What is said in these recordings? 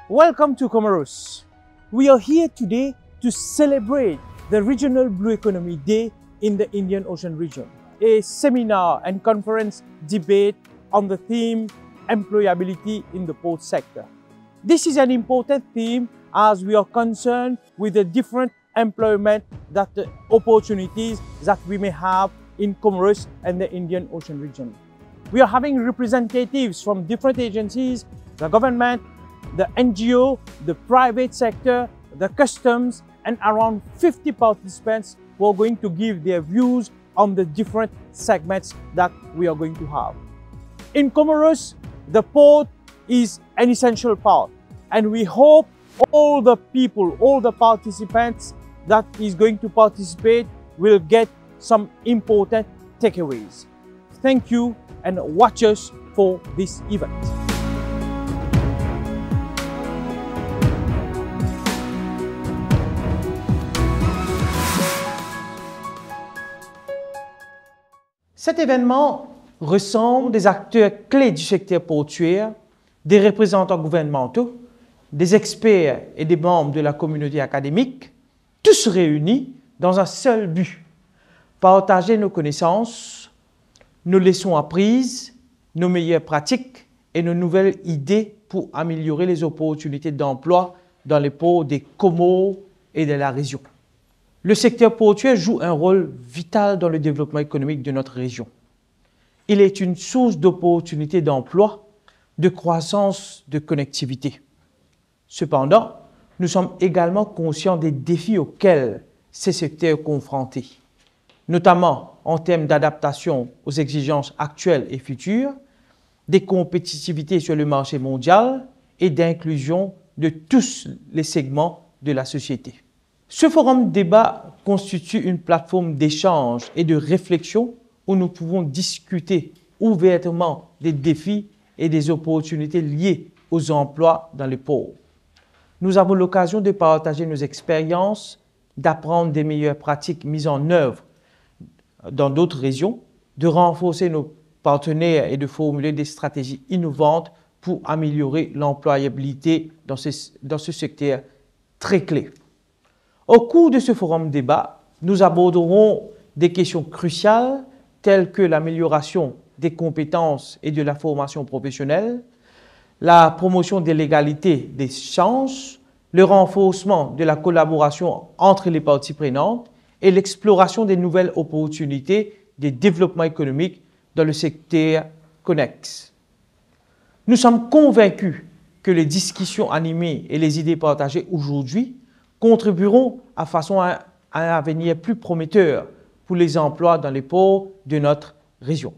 Welcome to Comoros. We are here today to celebrate the Regional Blue Economy Day in the Indian Ocean region, a seminar and conference debate on the theme employability in the port sector. This is an important theme as we are concerned with the different employment opportunities that we may have in Comoros and the Indian Ocean region. We are having representatives from different agencies, the government, the NGO, the private sector, the customs, and around 50 participants who are going to give their views on the different segments that we are going to have. In Comoros, the port is an essential part, and we hope all the people, all the participants that is going to participate will get some important takeaways. Thank you and watch us for this event. Cet événement ressemble des acteurs clés du secteur portuaire, des représentants gouvernementaux, des experts et des membres de la communauté académique, tous réunis dans un seul but: partager nos connaissances, nos leçons apprises, nos meilleures pratiques et nos nouvelles idées pour améliorer les opportunités d'emploi dans les ports des Comores et de la région. Le secteur portuaire joue un rôle vital dans le développement économique de notre région. Il est une source d'opportunités d'emploi, de croissance, de connectivité. Cependant, nous sommes également conscients des défis auxquels ces secteurs sont confrontés, notamment en termes d'adaptation aux exigences actuelles et futures, des compétitivités sur le marché mondial et d'inclusion de tous les segments de la société. Ce forum débat constitue une plateforme d'échange et de réflexion où nous pouvons discuter ouvertement des défis et des opportunités liées aux emplois dans les ports. Nous avons l'occasion de partager nos expériences, d'apprendre des meilleures pratiques mises en œuvre dans d'autres régions, de renforcer nos partenaires et de formuler des stratégies innovantes pour améliorer l'employabilité dans ce secteur très clé. Au cours de ce forum débat, nous aborderons des questions cruciales telles que l'amélioration des compétences et de la formation professionnelle, la promotion de l'égalité des chances, le renforcement de la collaboration entre les parties prenantes et l'exploration des nouvelles opportunités de développement économique dans le secteur connexe. Nous sommes convaincus que les discussions animées et les idées partagées aujourd'hui contribueront à un avenir plus prometteur pour les emplois dans les ports de notre région.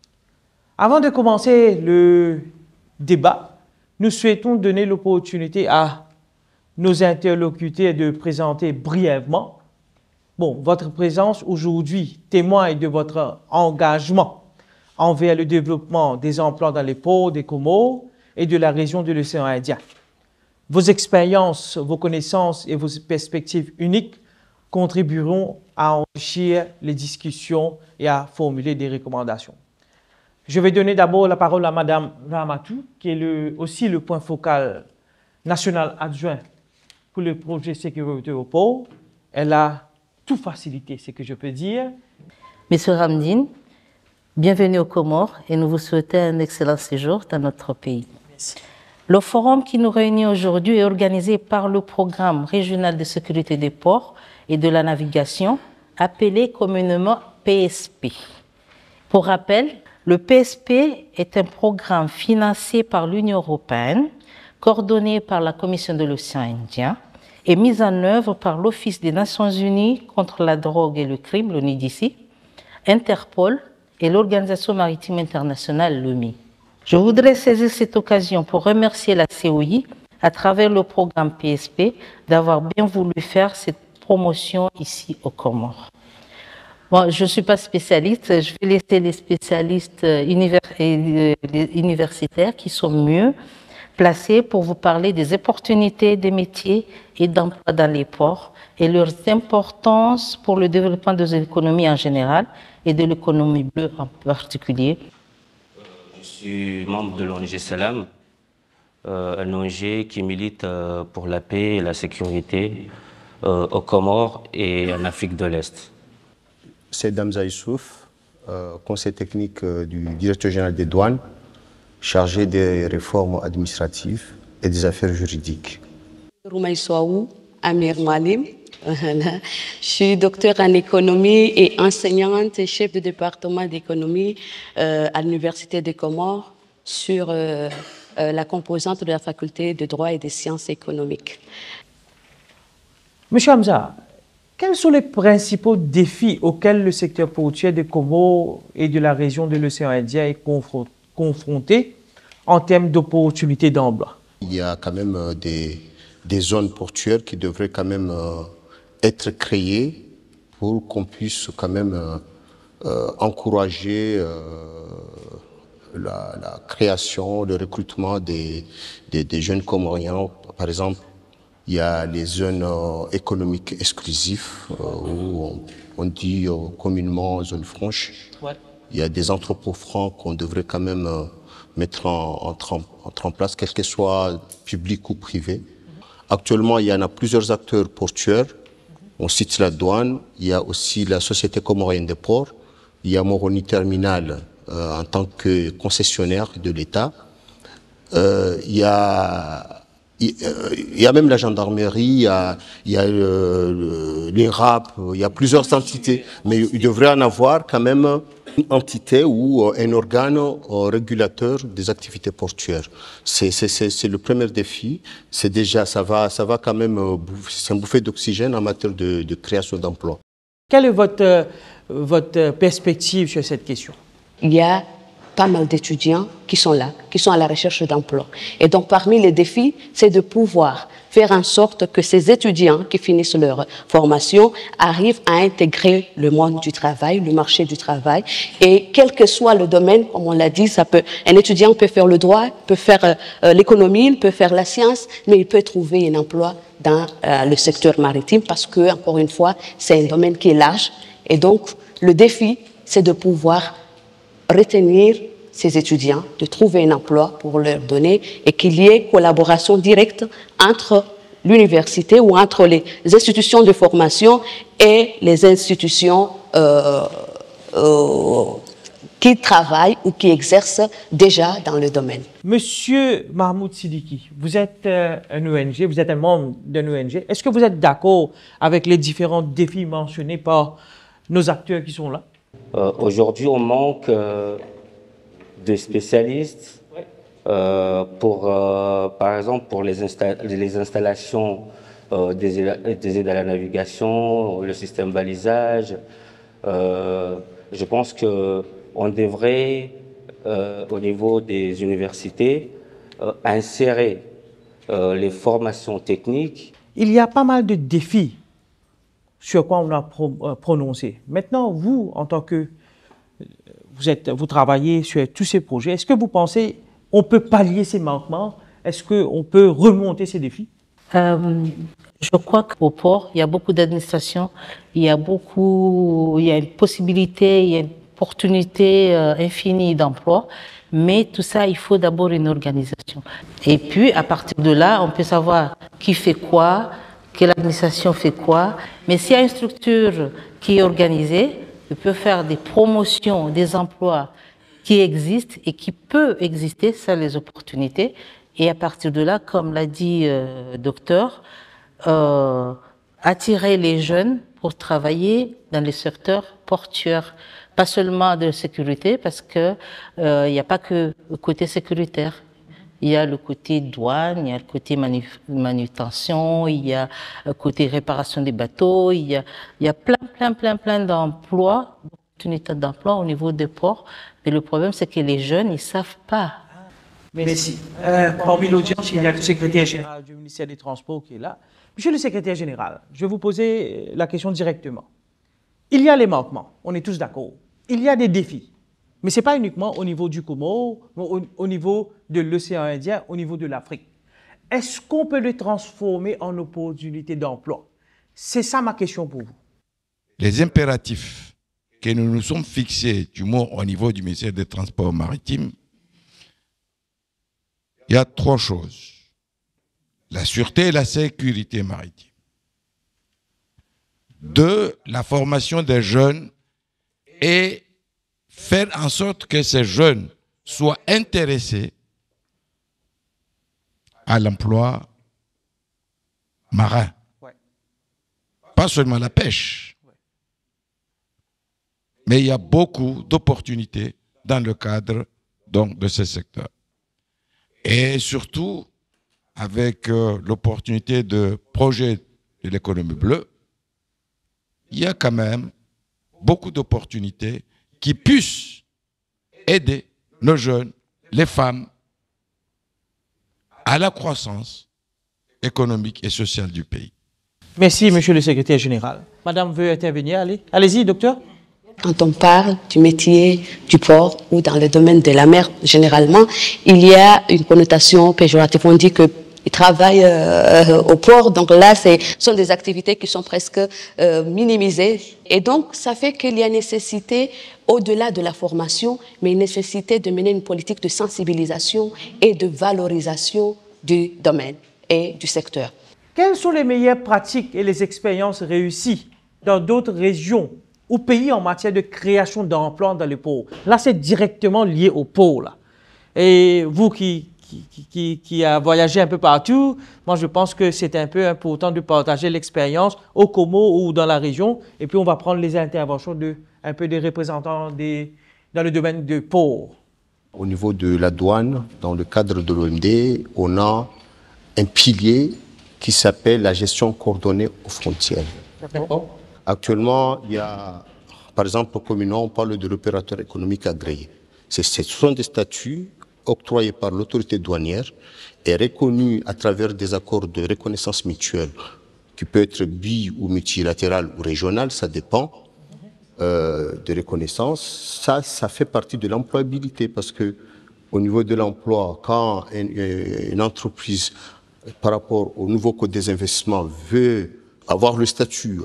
Avant de commencer le débat, nous souhaitons donner l'opportunité à nos interlocuteurs de présenter brièvement. Votre présence aujourd'hui témoigne de votre engagement envers le développement des emplois dans les ports des Comores et de la région de l'océan Indien. Vos expériences, vos connaissances et vos perspectives uniques contribueront à enrichir les discussions et à formuler des recommandations. Je vais donner d'abord la parole à Madame Rahmatou, qui est aussi le point focal national adjoint pour le projet sécurité au port. Elle a tout facilité, c'est ce que je peux dire. Monsieur Ramdine, bienvenue aux Comores et nous vous souhaitons un excellent séjour dans notre pays. Merci. Le forum qui nous réunit aujourd'hui est organisé par le Programme régional de sécurité des ports et de la navigation, appelé communément PSP. Pour rappel, le PSP est un programme financé par l'Union européenne, coordonné par la Commission de l'océan Indien et mis en œuvre par l'Office des Nations Unies contre la drogue et le crime, l'ONUDC, Interpol et l'Organisation maritime internationale, l'OMI. Je voudrais saisir cette occasion pour remercier la COI, à travers le programme PSP, d'avoir bien voulu faire cette promotion ici aux Comores. Bon, je ne suis pas spécialiste, je vais laisser les spécialistes universitaires qui sont mieux placés pour vous parler des opportunités des métiers et d'emploi dans les ports et leur importance pour le développement des économies en général et de l'économie bleue en particulier. Je suis membre de l'ONG Salam. un ONG qui milite pour la paix et la sécurité aux Comores et en Afrique de l'Est. C'est Damza Youssouf, conseiller technique du directeur général des douanes, chargé des réformes administratives et des affaires juridiques. Roumaïswaou Amir Malim. Je suis docteur en économie et enseignante et chef de département d'économie à l'Université des Comores sur la composante de la faculté de droit et des sciences économiques. Monsieur Hamza, quels sont les principaux défis auxquels le secteur portuaire des Comores et de la région de l'océan Indien est confronté en termes d'opportunités d'emploi? Il y a quand même des zones portuaires qui devraient quand même être créées pour qu'on puisse quand même encourager la création, le recrutement des jeunes Comoriens. Par exemple, il y a les zones économiques exclusives où on dit communément zone franche. Ouais. Il y a des entrepôts francs qu'on devrait quand même mettre en place, quel que soit public ou privé. Actuellement, il y en a plusieurs acteurs portuaires. On cite la douane, il y a aussi la Société comorienne des ports, il y a Moroni Terminal en tant que concessionnaire de l'État. Il y a même la gendarmerie, il y a l'INRAP, il y a plusieurs entités. Mais il devrait en avoir quand même une entité ou un organe régulateur des activités portuaires. C'est le premier défi. C'est déjà, ça va quand même, c'est un bouffée d'oxygène en matière de création d'emplois. Quelle est votre perspective sur cette question? Il y a pas mal d'étudiants qui sont là, qui sont à la recherche d'emploi. Et donc, parmi les défis, c'est de pouvoir faire en sorte que ces étudiants qui finissent leur formation arrivent à intégrer le monde du travail, le marché du travail. Et quel que soit le domaine, comme on l'a dit, un étudiant peut faire le droit, peut faire l'économie, il peut faire la science, mais il peut trouver un emploi dans le secteur maritime parce que, encore une fois, c'est un domaine qui est large. Et donc, le défi, c'est de pouvoir retenir ces étudiants, de trouver un emploi pour leur donner et qu'il y ait collaboration directe entre l'université ou entre les institutions de formation et les institutions qui travaillent ou qui exercent déjà dans le domaine. Monsieur Mahmoud Sidiki, vous êtes un ONG, vous êtes un membre d'un ONG. Est-ce que vous êtes d'accord avec les différents défis mentionnés par nos acteurs qui sont là? Aujourd'hui, on manque de spécialistes par exemple, pour les installations des aides à la navigation, le système balisage. Je pense qu'on devrait, au niveau des universités, insérer les formations techniques. Il y a pas mal de défis sur quoi on a prononcé. Maintenant, vous, en tant que... Vous travaillez sur tous ces projets. Est-ce que vous pensez qu'on peut pallier ces manquements? Est-ce qu'on peut remonter ces défis? Je crois qu'au port, il y a beaucoup d'administration, il y a une possibilité, il y a une opportunité infinie d'emploi, mais tout ça, il faut d'abord une organisation. Et puis, à partir de là, on peut savoir qui fait quoi, quelle administration fait quoi, mais s'il y a une structure qui est organisée, il peut faire des promotions, des emplois qui existent et qui peuvent exister, ça les opportunités. Et à partir de là, comme l'a dit le docteur, attirer les jeunes pour travailler dans les secteurs portuaires, pas seulement de sécurité, parce que il n'y a pas que le côté sécuritaire. Il y a le côté douane, il y a le côté manutention, il y a le côté réparation des bateaux, il y a plein d'emplois, d'opportunités d'emploi au niveau des ports. Mais le problème, c'est que les jeunes, ils ne savent pas. Merci. Parmi l'audience, il y a le secrétaire général du ministère des Transports qui est là. Monsieur le secrétaire général, je vais vous poser la question directement. Il y a les manquements, on est tous d'accord. Il y a des défis. Mais ce n'est pas uniquement au niveau du Comore, mais au niveau de l'océan Indien, au niveau de l'Afrique. Est-ce qu'on peut les transformer en opportunités d'emploi? C'est ça ma question pour vous. Les impératifs que nous nous sommes fixés, du moins au niveau du ministère des Transports maritimes, il y a 3 choses. La sûreté et la sécurité maritime. 2, la formation des jeunes et faire en sorte que ces jeunes soient intéressés à l'emploi marin. Ouais. Pas seulement la pêche. Mais il y a beaucoup d'opportunités dans le cadre donc, de ce secteur. Et surtout, avec l'opportunité de projet de l'économie bleue, il y a quand même beaucoup d'opportunités qui puissent aider nos jeunes, les femmes, à la croissance économique et sociale du pays. Merci, monsieur le secrétaire général. Madame veut intervenir, allez-y, docteur. Quand on parle du métier du port ou dans le domaine de la mer, généralement, il y a une connotation péjorative. On dit qu'ils travaillent au port, donc là, ce sont des activités qui sont presque minimisées. Et donc, ça fait qu'il y a nécessité, au-delà de la formation, mais une nécessité de mener une politique de sensibilisation et de valorisation du domaine et du secteur. Quelles sont les meilleures pratiques et les expériences réussies dans d'autres régions ou pays en matière de création d'emplois dans les ports? Là, c'est directement lié au port. Là. Et vous qui a voyagé un peu partout, moi je pense que c'est un peu important de partager l'expérience au Comores ou dans la région, et puis on va prendre les interventions un peu des représentants dans le domaine du port. Au niveau de la douane, dans le cadre de l'OMD, on a un pilier qui s'appelle la gestion coordonnée aux frontières. Actuellement, il y a, par exemple, communément, on parle de l'opérateur économique agréé. Ce sont des statuts octroyés par l'autorité douanière et reconnus à travers des accords de reconnaissance mutuelle, qui peut être ou multilatéral ou régional, ça dépend de reconnaissance. Ça fait partie de l'employabilité parce que au niveau de l'emploi, quand une entreprise, par rapport au nouveau code des investissements, veut avoir le statut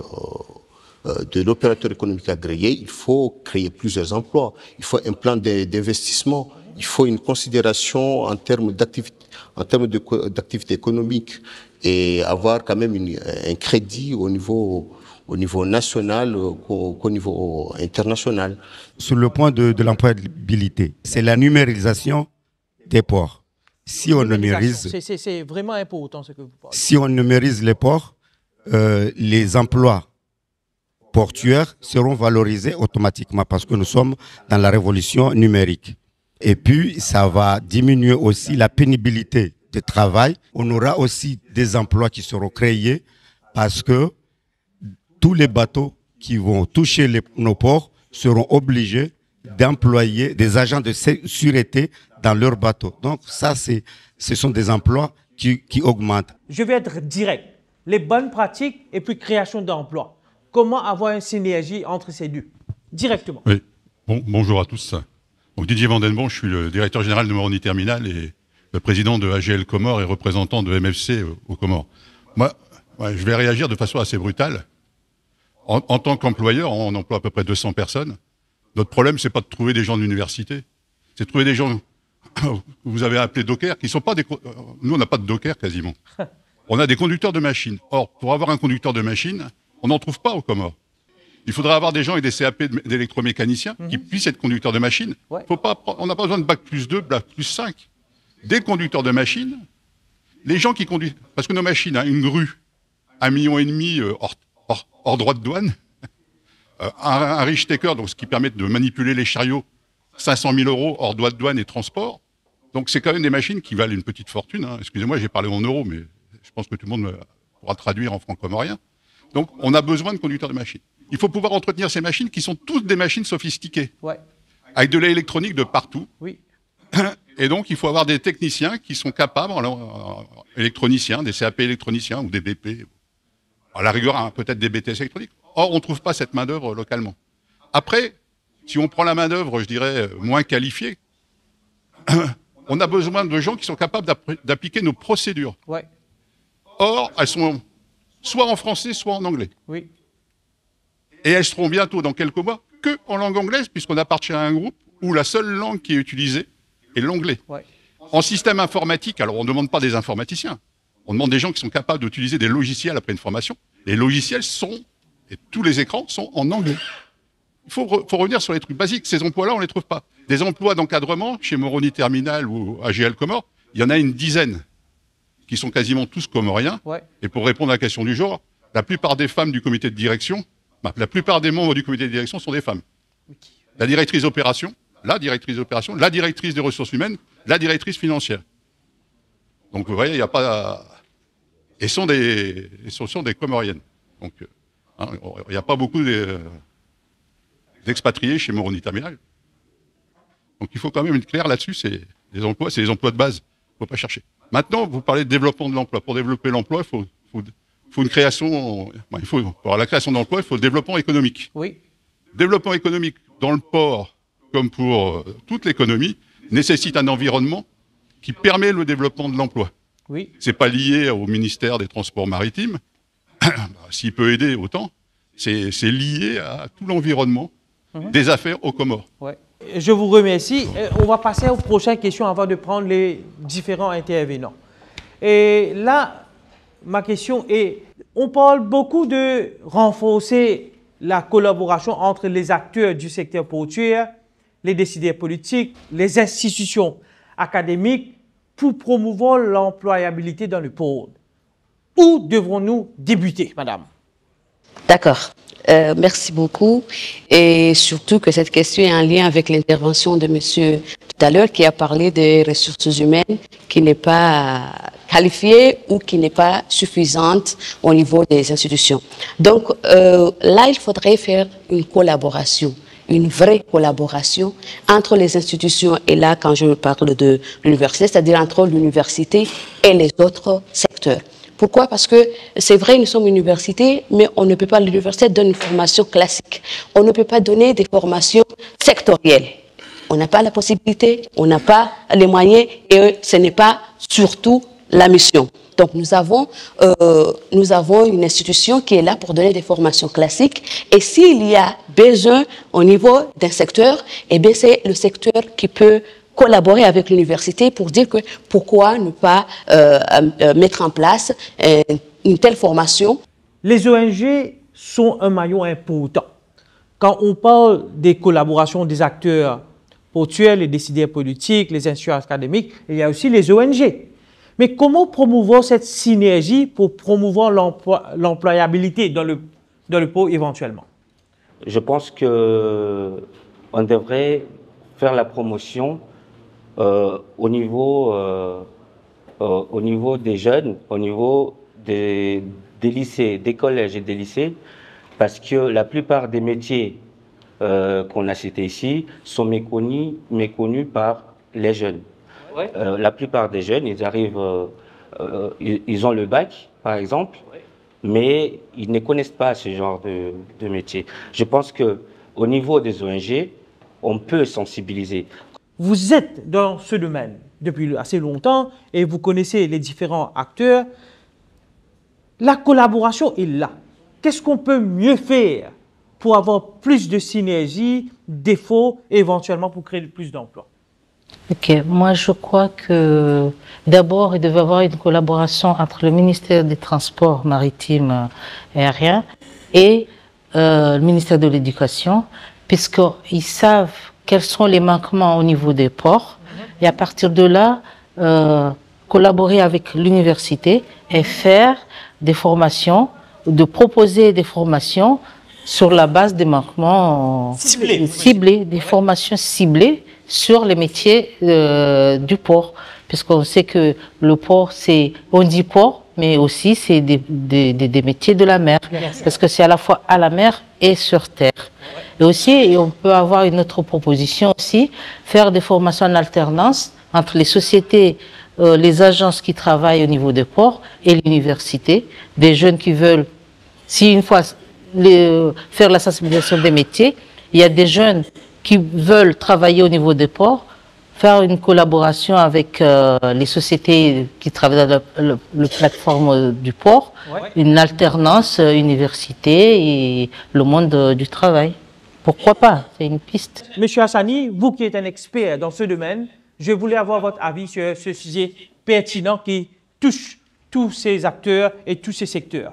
de l'opérateur économique agréé, il faut créer plusieurs emplois, il faut un plan d'investissement, il faut une considération en termes d'activité économique et avoir quand même un crédit au niveau national qu'au niveau international. Sur le point de l'employabilité, c'est la numérisation des ports. Si on numérise, c'est vraiment important ce que vous parlez. Si on numérise les ports, les emplois portuaires seront valorisés automatiquement parce que nous sommes dans la révolution numérique. Et puis, ça va diminuer aussi la pénibilité de travail. On aura aussi des emplois qui seront créés parce que tous les bateaux qui vont toucher nos ports seront obligés d'employer des agents de sûreté dans leurs bateaux. Donc ça, ce sont des emplois qui augmentent. Je vais être direct. Les bonnes pratiques et puis création d'emplois. Comment avoir une synergie entre ces deux? Directement. Oui. Bonjour à tous. Donc, Didier Vandenbon, je suis le directeur général de Moroni Terminal et le président de AGL Comores et représentant de MFC aux Comores. Moi, je vais réagir de façon assez brutale. En tant qu'employeur, on emploie à peu près 200 personnes. Notre problème, c'est pas de trouver des gens de l'université, c'est de trouver des gens que vous avez appelés dockers, qui sont pas des... Nous, on n'a pas de dockers quasiment. On a des conducteurs de machines. Or, pour avoir un conducteur de machine, on n'en trouve pas aux Comores. Il faudrait avoir des gens et des CAP d'électromécaniciens qui puissent être conducteurs de machines. Ouais. On n'a pas besoin de bac plus 2, bac plus 5. Des conducteurs de machines, les gens qui conduisent... Parce que nos machines, une grue, 1,5 million hors droit de douane, un Richteker, donc ce qui permet de manipuler les chariots, 500 000 € hors droit de douane et transport. Donc c'est quand même des machines qui valent une petite fortune. Hein. Excusez-moi, j'ai parlé en euros, mais je pense que tout le monde pourra traduire en franc-comorien. Donc on a besoin de conducteurs de machines. Il faut pouvoir entretenir ces machines qui sont toutes des machines sophistiquées, avec de l'électronique de partout. Oui. Et donc il faut avoir des techniciens qui sont capables, électroniciens, des CAP électroniciens ou des BP, à la rigueur peut-être des BTS électroniques. Or on ne trouve pas cette main-d'œuvre localement. Après, si on prend la main-d'œuvre, je dirais, moins qualifiée, on a besoin de gens qui sont capables d'appliquer nos procédures. Ouais. Or, elles sont soit en français, soit en anglais. Oui. Et elles seront bientôt, dans quelques mois, que en langue anglaise, puisqu'on appartient à un groupe où la seule langue qui est utilisée est l'anglais. Ouais. En système informatique, alors on ne demande pas des informaticiens, on demande des gens qui sont capables d'utiliser des logiciels après une formation. Les logiciels et tous les écrans sont en anglais. Il faut revenir sur les trucs basiques. Ces emplois-là, on ne les trouve pas. Des emplois d'encadrement, chez Moroni Terminal ou AGL Comores, il y en a une dizaine qui sont quasiment tous comoriens. Ouais. Et pour répondre à la question du jour, la plupart des femmes du comité de direction, la plupart des membres du comité de direction sont des femmes. La directrice d'opération, la directrice des ressources humaines, la directrice financière. Donc vous voyez, il n'y a pas... Et ce sont des comoriennes. Donc il n'y a pas beaucoup d'expatriés chez Moroni Terminal. Donc il faut quand même être clair là-dessus, c'est les emplois de base, il ne faut pas chercher. Maintenant, vous parlez de développement de l'emploi. Pour développer l'emploi, il faut une création, pour la création d'emplois, il faut le développement économique. Oui. Développement économique dans le port, comme pour toute l'économie, nécessite un environnement qui permet le développement de l'emploi. Oui. C'est pas lié au ministère des Transports maritimes, s'il peut aider autant, c'est lié à tout l'environnement des affaires aux Comores. Ouais. Je vous remercie. On va passer aux prochaines questions avant de prendre les différents intervenants. Et là, ma question est, on parle beaucoup de renforcer la collaboration entre les acteurs du secteur portuaire, les décideurs politiques, les institutions académiques pour promouvoir l'employabilité dans le port. Où devrons-nous débuter, madame? D'accord. Merci beaucoup. Et surtout que cette question est en lien avec l'intervention de monsieur tout à l'heure qui a parlé des ressources humaines qui n'est pas qualifiée ou qui n'est pas suffisante au niveau des institutions. Donc là, il faudrait faire une collaboration, une vraie collaboration entre les institutions, et là, quand je parle de l'université, c'est-à-dire entre l'université et les autres secteurs. Pourquoi? Parce que c'est vrai, nous sommes une université, mais on ne peut pas, l'université donne une formation classique. On ne peut pas donner des formations sectorielles. On n'a pas la possibilité, on n'a pas les moyens, et ce n'est pas surtout la mission. Donc nous avons une institution qui est là pour donner des formations classiques, et s'il y a besoin au niveau d'un secteur, eh bien c'est le secteur qui peut collaborer avec l'université pour dire que pourquoi ne pas mettre en place une telle formation. Les ONG sont un maillon important. Quand on parle des collaborations des acteurs portuaires, les décideurs politiques, les institutions académiques, il y a aussi les ONG. Mais comment promouvoir cette synergie pour promouvoir l'employabilité dans le port éventuellement? Je pense qu'on devrait faire la promotion au niveau des jeunes, au niveau des lycées, des collèges et des lycées, parce que la plupart des métiers qu'on a cités ici sont méconnus par les jeunes. Ouais. La plupart des jeunes, ils arrivent, ils ont le bac, par exemple, mais ils ne connaissent pas ce genre de métier. Je pense qu'au niveau des ONG, on peut sensibiliser. Vous êtes dans ce domaine depuis assez longtemps et vous connaissez les différents acteurs. La collaboration est là. Qu'est-ce qu'on peut mieux faire pour avoir plus de synergie, d'efforts et éventuellement pour créer plus d'emplois? Ok, moi je crois que d'abord il devait y avoir une collaboration entre le ministère des Transports maritimes et aériens et le ministère de l'Éducation, puisqu'ils savent quels sont les manquements au niveau des ports, et à partir de là, collaborer avec l'université et faire des formations, de proposer des formations sur la base des manquements ciblés, des formations ciblées sur les métiers du port. Puisqu'on sait que le port, on dit port, mais aussi c'est des métiers de la mer. Parce que c'est à la fois à la mer et sur terre. Et aussi, on peut avoir une autre proposition aussi, faire des formations en alternance entre les sociétés, les agences qui travaillent au niveau des ports et l'université, des jeunes qui veulent, si une fois faire la sensibilisation des métiers, il y a des jeunes qui veulent travailler au niveau des ports, faire une collaboration avec les sociétés qui travaillent dans la plateforme du port, une alternance université et le monde du travail. Pourquoi pas? C'est une piste. Monsieur Hassani, vous qui êtes un expert dans ce domaine, Je voulais avoir votre avis sur ce sujet pertinent qui touche tous ces acteurs et tous ces secteurs.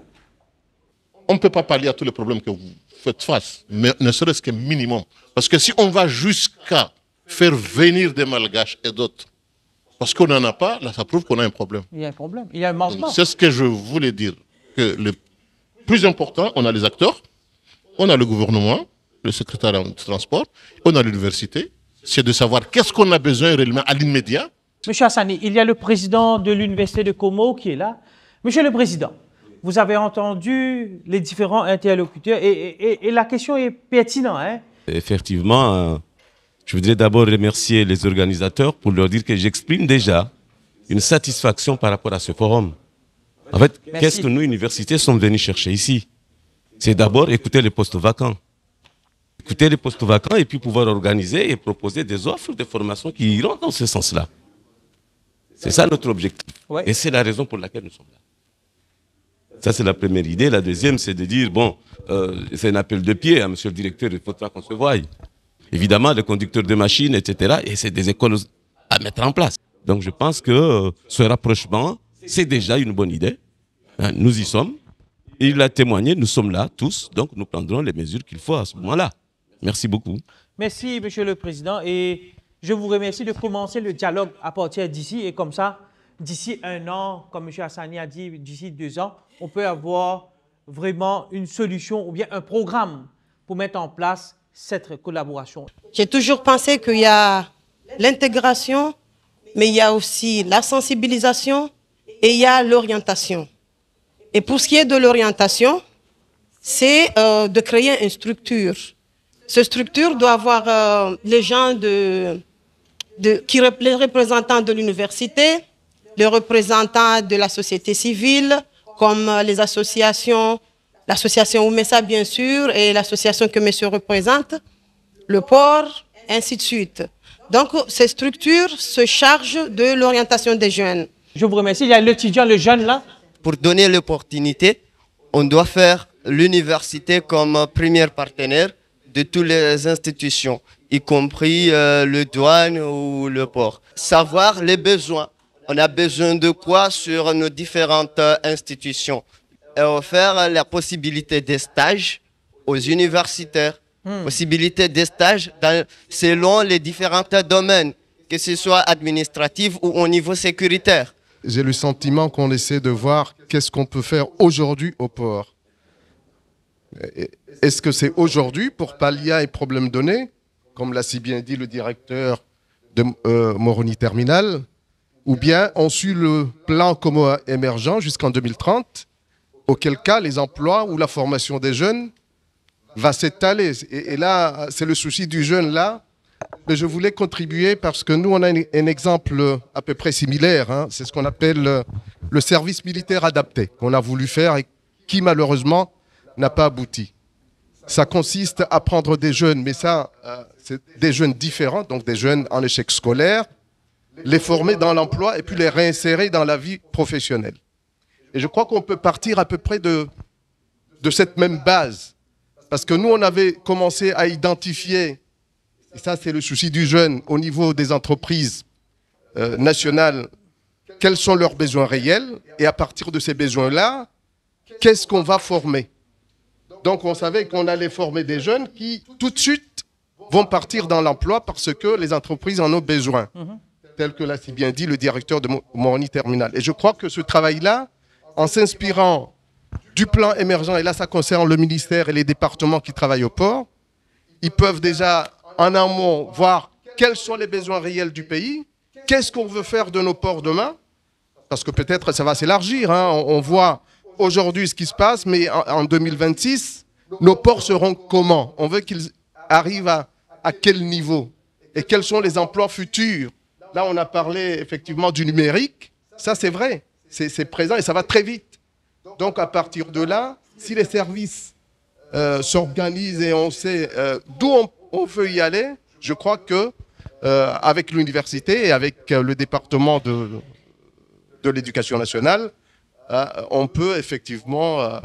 On ne peut pas parler à tous les problèmes que vous faites face, mais ne serait-ce qu'un minimum. Parce que si on va jusqu'à faire venir des Malgaches et d'autres, parce qu'on n'en a pas, là, ça prouve qu'on a un problème. Il y a un problème, il y a un manquement. C'est ce que je voulais dire. Que le plus important, on a les acteurs, on a le gouvernement, le secrétariat de transport, on a l'université. C'est de savoir qu'est-ce qu'on a besoin réellement à l'immédiat. Monsieur Hassani, il y a le président de l'Université de Como qui est là. Monsieur le Président, vous avez entendu les différents interlocuteurs et la question est pertinente. Hein? Effectivement, je voudrais d'abord remercier les organisateurs pour leur dire que j'exprime déjà une satisfaction par rapport à ce forum. En fait, qu'est-ce que nous, universités, sommes venus chercher ici? C'est d'abord écouter les postes vacants. Écouter les postes vacants et puis pouvoir organiser et proposer des offres de formation qui iront dans ce sens-là. C'est ça notre objectif. Ouais. Et c'est la raison pour laquelle nous sommes là. Ça, c'est la première idée. La deuxième, c'est de dire, bon, c'est un appel de pied, hein, monsieur le directeur, il faudra qu'on se voie. Évidemment, les conducteurs de machines, etc. Et c'est des écoles à mettre en place. Donc, je pense que ce rapprochement, c'est déjà une bonne idée. Hein, nous y sommes. Il a témoigné, nous sommes là tous. Donc, nous prendrons les mesures qu'il faut à ce moment-là. Merci beaucoup. Merci, monsieur le Président. Et je vous remercie de commencer le dialogue à partir d'ici. Et comme ça, d'ici 1 an, comme M. Hassani a dit, d'ici 2 ans, on peut avoir vraiment une solution ou bien un programme pour mettre en place cette collaboration. J'ai toujours pensé qu'il y a l'intégration, mais il y a aussi la sensibilisation et il y a l'orientation. Et pour ce qui est de l'orientation, c'est de créer une structure. Cette structure doit avoir les gens les représentants de l'université, les représentants de la société civile, comme les associations, l'association Oumessa bien sûr, et l'association que monsieur représente, le port, ainsi de suite. Donc, ces structures se chargent de l'orientation des jeunes. Je vous remercie. Il y a l'étudiant, le jeune là. Pour donner l'opportunité, on doit faire l'université comme premier partenaire de toutes les institutions, y compris le douane ou le port. Savoir les besoins. On a besoin de quoi sur nos différentes institutions. Et offrir la possibilité des stages aux universitaires. Possibilité des stages selon les différents domaines, que ce soit administratif ou au niveau sécuritaire. J'ai le sentiment qu'on essaie de voir qu'est-ce qu'on peut faire aujourd'hui au port. Est-ce que c'est aujourd'hui pour pallier à un problème donné, comme l'a si bien dit le directeur de Moroni Terminal, ou bien on suit le plan commun émergent jusqu'en 2030, auquel cas les emplois ou la formation des jeunes va s'étaler. Et là, c'est le souci du jeune là. Mais je voulais contribuer parce que nous, on a un exemple à peu près similaire. Hein. C'est ce qu'on appelle le service militaire adapté, qu'on a voulu faire et qui malheureusement n'a pas abouti. Ça consiste à prendre des jeunes, mais ça, c'est des jeunes différents, donc des jeunes en échec scolaire, les former dans l'emploi et puis les réinsérer dans la vie professionnelle. Et je crois qu'on peut partir à peu près de cette même base. Parce que nous, on avait commencé à identifier, et ça c'est le souci du jeune, au niveau des entreprises nationales, quels sont leurs besoins réels, et à partir de ces besoins-là, qu'est-ce qu'on va former. Donc on savait qu'on allait former des jeunes qui, tout de suite, vont partir dans l'emploi parce que les entreprises en ont besoin, tel que l'a si bien dit le directeur de Moroni Terminal. Et je crois que ce travail-là, en s'inspirant du plan émergent, et là ça concerne le ministère et les départements qui travaillent au port, ils peuvent déjà en amont voir quels sont les besoins réels du pays, qu'est-ce qu'on veut faire de nos ports demain, parce que peut-être ça va s'élargir, hein. On voit aujourd'hui ce qui se passe, mais en 2026, nos ports seront comment? On veut qu'ils arrivent à quel niveau? Et quels sont les emplois futurs? Là, on a parlé effectivement du numérique, ça c'est vrai, c'est présent et ça va très vite. Donc à partir de là, si les services s'organisent et on sait d'où on veut y aller, je crois que avec l'université et avec le département de l'éducation nationale, on peut effectivement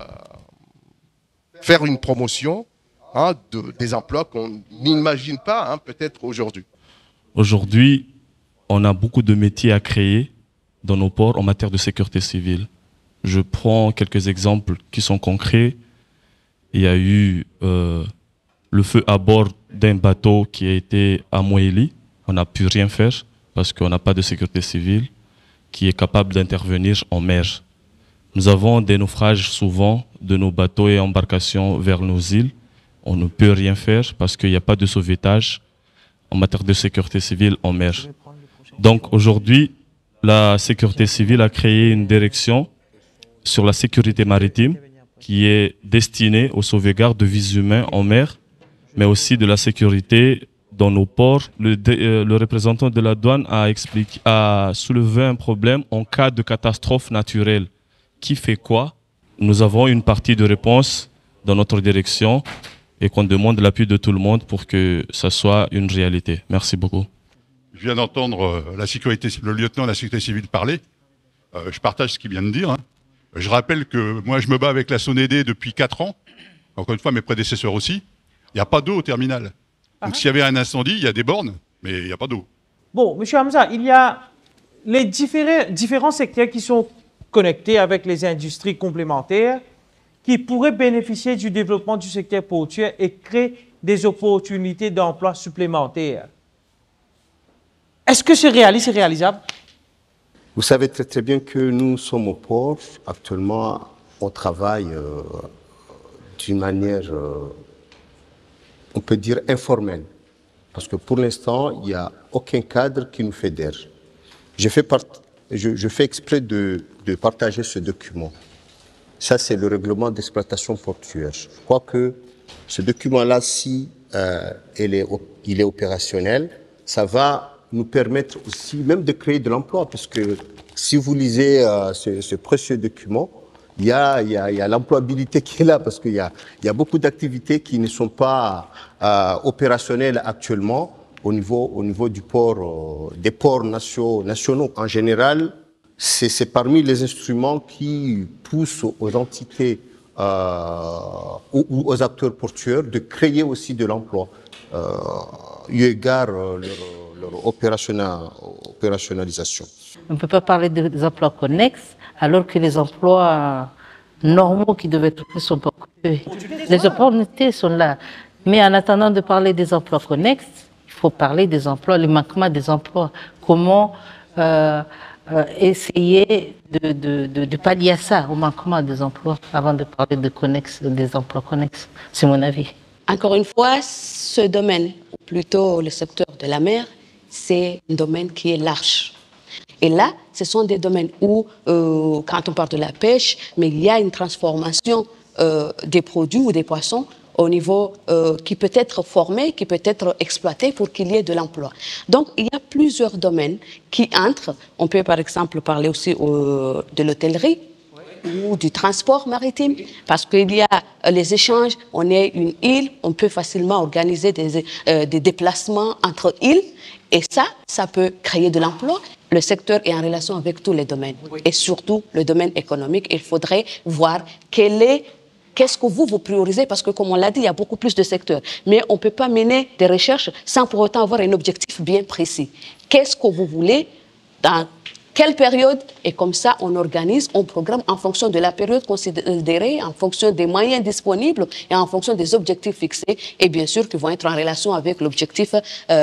faire une promotion des emplois qu'on n'imagine pas peut-être aujourd'hui. Aujourd'hui, on a beaucoup de métiers à créer dans nos ports en matière de sécurité civile. Je prends quelques exemples qui sont concrets. Il y a eu le feu à bord d'un bateau qui a été à Moélie. On n'a pu rien faire parce qu'on n'a pas de sécurité civile qui est capable d'intervenir en mer. Nous avons des naufrages souvent de nos bateaux et embarcations vers nos îles. On ne peut rien faire parce qu'il n'y a pas de sauvetage en matière de sécurité civile en mer. Donc aujourd'hui, la sécurité civile a créé une direction sur la sécurité maritime qui est destinée aux sauvegardes de vies humaines en mer, mais aussi de la sécurité dans nos ports. Le représentant de la douane a soulevé un problème en cas de catastrophe naturelle. Qui fait quoi? Nous avons une partie de réponse dans notre direction et qu'on demande l'appui de tout le monde pour que ça soit une réalité. Merci beaucoup. Je viens d'entendre le lieutenant de la sécurité civile parler. Je partage ce qu'il vient de dire. Je rappelle que moi, je me bats avec la SONEDE depuis 4 ans. Encore une fois, mes prédécesseurs aussi. Il n'y a pas d'eau au terminal. Donc s'il y avait un incendie, il y a des bornes, mais il n'y a pas d'eau. Bon, M. Hamza, il y a les différents secteurs qui sont connectés avec les industries complémentaires qui pourraient bénéficier du développement du secteur portuaire et créer des opportunités d'emploi supplémentaires. Est-ce que c'est réaliste et réalisable? Vous savez très très bien que nous sommes au port. Actuellement, on travaille d'une manière, on peut dire, informelle. Parce que pour l'instant, il n'y a aucun cadre qui nous fédère. Je fais exprès de partager ce document. Ça, c'est le règlement d'exploitation portuaire. Je crois que ce document-là, si il est opérationnel, ça va nous permettre aussi même de créer de l'emploi. Parce que si vous lisez ce précieux document, il y a l'employabilité qui est là. Parce qu'il y a beaucoup d'activités qui ne sont pas opérationnelles actuellement au niveau du port, des ports nationaux. En général, c'est parmi les instruments qui poussent aux entités ou aux acteurs portuaires de créer aussi de l'emploi, eu égard leur opérationnalisation. On ne peut pas parler des emplois connexes alors que les emplois normaux qui devaient être faits sont pas occupés. Les opportunités sont là. Mais en attendant de parler des emplois connexes, il faut parler des emplois, le manquement des emplois. Comment essayer de pallier ça, au manquement des emplois, avant de parler des emplois connexes. C'est mon avis. Encore une fois, ce domaine, ou plutôt le secteur de la mer, c'est un domaine qui est large. Et là, ce sont des domaines où, quand on parle de la pêche, mais il y a une transformation des produits ou des poissons au niveau qui peut être formé, qui peut être exploité pour qu'il y ait de l'emploi. Donc, il y a plusieurs domaines qui entrent. On peut par exemple parler aussi de l'hôtellerie ou du transport maritime, parce qu'il y a les échanges, on est une île, on peut facilement organiser des déplacements entre îles, et ça peut créer de l'emploi. Le secteur est en relation avec tous les domaines, et surtout le domaine économique. Il faudrait voir qu'est-ce que vous priorisez, parce que comme on l'a dit, il y a beaucoup plus de secteurs. Mais on ne peut pas mener des recherches sans pour autant avoir un objectif bien précis. Qu'est-ce que vous voulez, dans quelle période? Et comme ça, on organise, on programme en fonction de la période considérée, en fonction des moyens disponibles et en fonction des objectifs fixés. Et bien sûr, qui vont être en relation avec l'objectif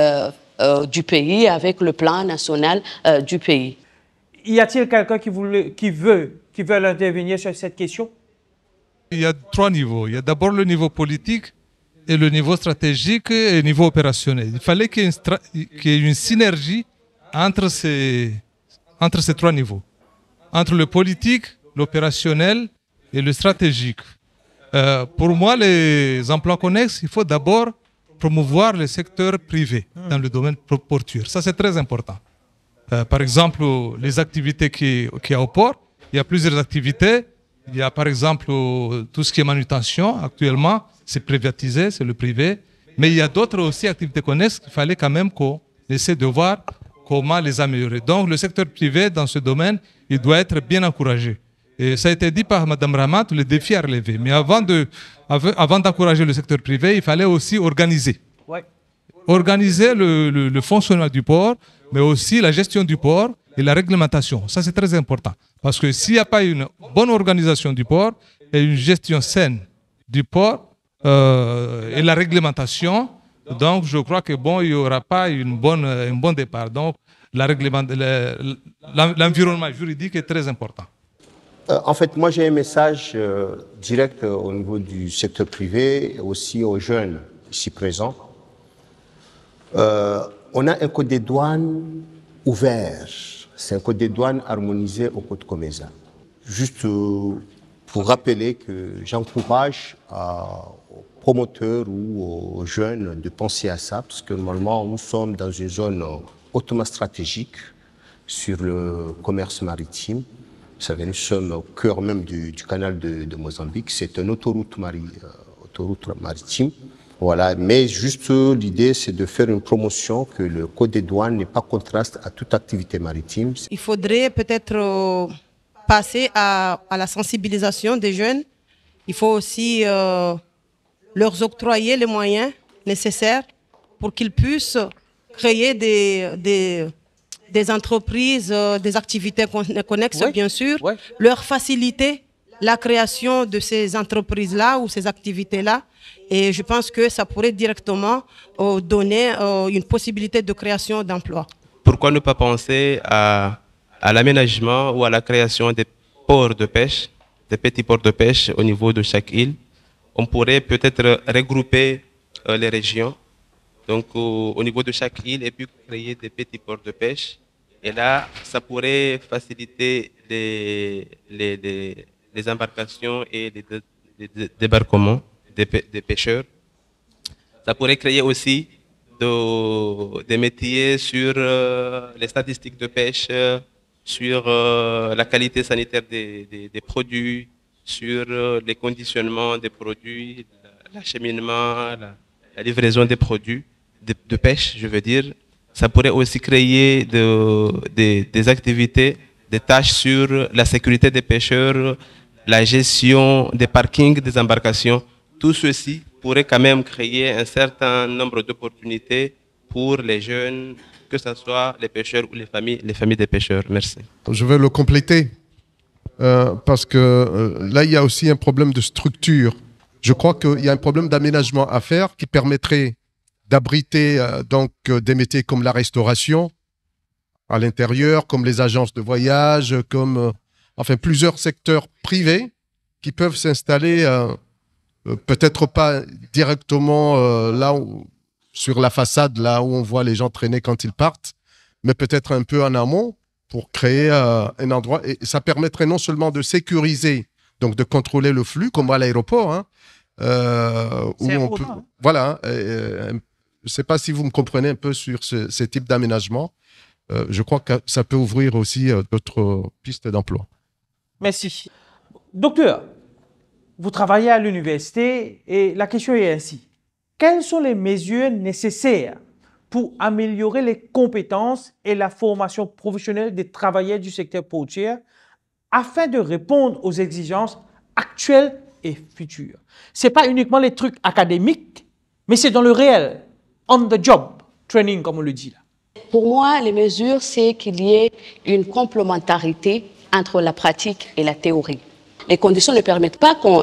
du pays, avec le plan national du pays. Y a-t-il quelqu'un qui veut intervenir sur cette question? Il y a 3 niveaux. Il y a d'abord le niveau politique, et le niveau stratégique et le niveau opérationnel. Il fallait qu'il y ait une synergie entre ces 3 niveaux. Entre le politique, l'opérationnel et le stratégique. Pour moi, les emplois connexes, il faut d'abord promouvoir le secteur privé dans le domaine portuaire. Ça, c'est très important. Par exemple, les activités qu'il y a au port, il y a plusieurs activités. Il y a par exemple tout ce qui est manutention. Actuellement, c'est privatisé, c'est le privé. Mais il y a d'autres aussi activités connexes qu'il fallait quand même qu'on essaie de voir comment les améliorer. Donc le secteur privé dans ce domaine, il doit être bien encouragé. Et ça a été dit par Mme Rahmat, le défi à relever. Mais avant d'encourager le secteur privé, il fallait aussi organiser. Ouais. organiser le fonctionnement du port, mais aussi la gestion du port et la réglementation. Ça, c'est très important. Parce que s'il n'y a pas une bonne organisation du port et une gestion saine du port et la réglementation, donc je crois que bon, il n'y aura pas un bon départ. Donc, l'environnement juridique est très important. En fait, moi j'ai un message direct au niveau du secteur privé et aussi aux jeunes ici présents. On a un code des douanes ouvert. C'est un code des douanes harmonisé au code COMESA. Juste pour rappeler que j'encourage aux promoteurs ou aux jeunes de penser à ça, parce que normalement nous sommes dans une zone hautement stratégique sur le commerce maritime. Vous savez, nous sommes au cœur même du canal de Mozambique. C'est une autoroute maritime. Voilà. Mais juste l'idée, c'est de faire une promotion que le code des douanes n'est pas contraste à toute activité maritime. Il faudrait peut-être passer à la sensibilisation des jeunes. Il faut aussi leur octroyer les moyens nécessaires pour qu'ils puissent créer des entreprises, des activités connexes, oui, bien sûr, oui. Leur faciliter la création de ces entreprises-là ou ces activités-là. Et je pense que ça pourrait directement donner une possibilité de création d'emplois. Pourquoi ne pas penser à l'aménagement ou à la création des ports de pêche, des petits ports de pêche au niveau de chaque île? On pourrait peut-être regrouper les régions. Donc, au niveau de chaque île, et puis créer des petits ports de pêche. Et là, ça pourrait faciliter les embarcations et les débarquements des pêcheurs. Ça pourrait créer aussi des métiers sur les statistiques de pêche, sur la qualité sanitaire des produits, sur les conditionnements des produits, l'acheminement, la livraison des produits de pêche, je veux dire. Ça pourrait aussi créer des activités, des tâches sur la sécurité des pêcheurs, la gestion des parkings des embarcations. Tout ceci pourrait quand même créer un certain nombre d'opportunités pour les jeunes, que ce soit les pêcheurs ou les familles des pêcheurs. Merci. Je vais le compléter parce que là, il y a aussi un problème de structure. Je crois qu'il y a un problème d'aménagement à faire qui permettrait d'abriter donc des métiers comme la restauration à l'intérieur, comme les agences de voyage, comme enfin plusieurs secteurs privés qui peuvent s'installer peut-être pas directement là où, sur la façade, là où on voit les gens traîner quand ils partent, mais peut-être un peu en amont pour créer un endroit. Et ça permettrait non seulement de sécuriser, donc de contrôler le flux, comme à l'aéroport, hein, où on peut, voilà. Je ne sais pas si vous me comprenez un peu sur ce type d'aménagement. Je crois que ça peut ouvrir aussi d'autres pistes d'emploi. Merci. Docteur, vous travaillez à l'université et la question est ainsi. Quelles sont les mesures nécessaires pour améliorer les compétences et la formation professionnelle des travailleurs du secteur portuaire afin de répondre aux exigences actuelles et futures? Ce n'est pas uniquement les trucs académiques, mais c'est dans le réel, on the job training, comme on le dit là. Pour moi, les mesures, c'est qu'il y ait une complémentarité entre la pratique et la théorie. Les conditions ne permettent pas qu'on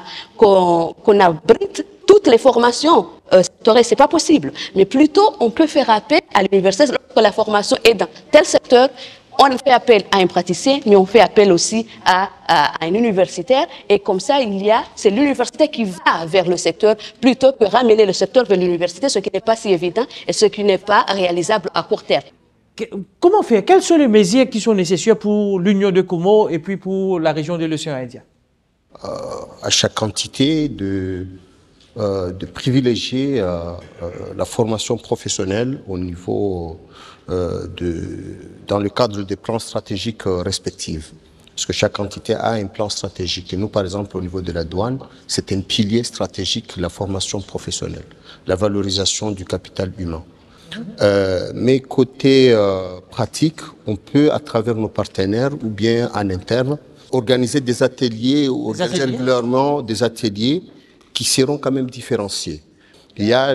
abrite toutes les formations. C'est pas possible. Mais plutôt, on peut faire appel à l'université lorsque la formation est dans tel secteur. On fait appel à un praticien, mais on fait appel aussi à un universitaire. Et comme ça, c'est l'université qui va vers le secteur plutôt que ramener le secteur vers l'université, ce qui n'est pas si évident et ce qui n'est pas réalisable à court terme. Comment faire? Quelles sont les mesures qui sont nécessaires pour l'Union de Comores et puis pour la région de l'océan Indien? À chaque entité de privilégier la formation professionnelle au niveau dans le cadre des plans stratégiques respectifs. Parce que chaque entité a un plan stratégique. Et nous, par exemple, au niveau de la douane, c'est un pilier stratégique, la formation professionnelle, la valorisation du capital humain. Mais côté pratique, on peut, à travers nos partenaires ou bien en interne, organiser des ateliers, régulièrement des ateliers qui seront quand même différenciés. Il y a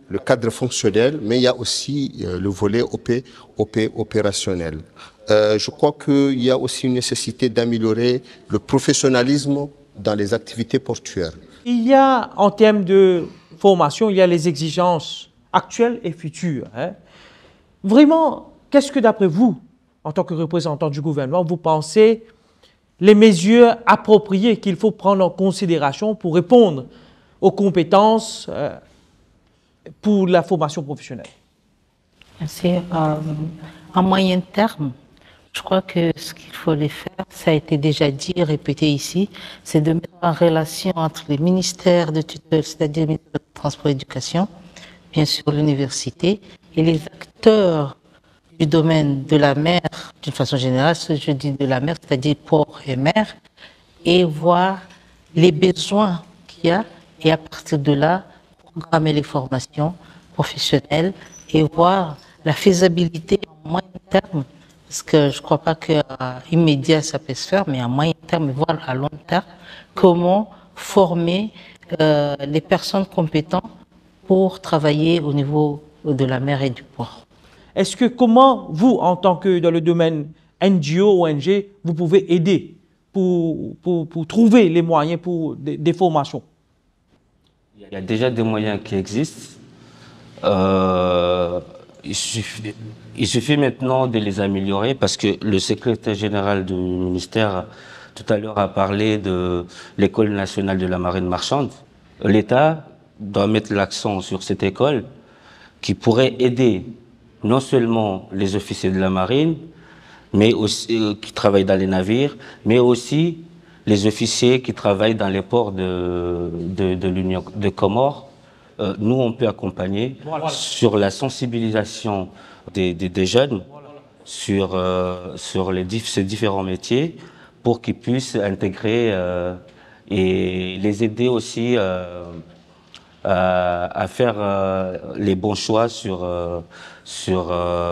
le cadre fonctionnel, mais il y a aussi le volet opérationnel. Je crois qu'il y a aussi une nécessité d'améliorer le professionnalisme dans les activités portuaires. Il y a, en termes de formation, il y a les exigences actuelles et futures. Vraiment, qu'est-ce que d'après vous, en tant que représentant du gouvernement, vous pensez les mesures appropriées qu'il faut prendre en considération pour répondre aux compétences pour la formation professionnelle? C'est à moyen terme. Je crois que ce qu'il faut faire, ça a été déjà dit, répété ici, c'est de mettre en relation entre les ministères de tutelle, c'est-à-dire le ministère de Transport et Éducation, bien sûr l'université, et les acteurs du domaine de la mer, d'une façon générale, ce que je dis de la mer, c'est-à-dire port et mer, et voir les besoins qu'il y a, et à partir de là, programmer les formations professionnelles et voir la faisabilité à moyen terme. Parce que je ne crois pas qu'à immédiat ça peut se faire, mais à moyen terme, voire à long terme, comment former les personnes compétentes pour travailler au niveau de la mer et du port. Est-ce que comment vous, en tant que dans le domaine NGO, ONG, vous pouvez aider pour trouver les moyens pour des formations? Il y a déjà des moyens qui existent. Il suffit maintenant de les améliorer parce que le secrétaire général du ministère tout à l'heure a parlé de l'École nationale de la marine marchande. L'État doit mettre l'accent sur cette école qui pourrait aider non seulement les officiers de la marine, mais aussi qui travaillent dans les navires, mais aussi les officiers qui travaillent dans les ports de l'Union de Comores. Nous, on peut accompagner sur la sensibilisation des jeunes sur ces différents métiers pour qu'ils puissent intégrer et les aider aussi à faire les bons choix sur